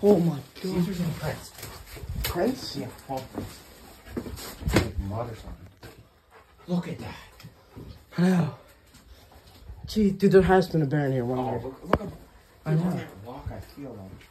Oh my god. Caesar's and Prince. Prince? Yeah, Paul Prince. Like mud or something. Look at that. I know. Gee, dude, there has been a bear in here one Oh, year. look at. I know. Walk, I feel like.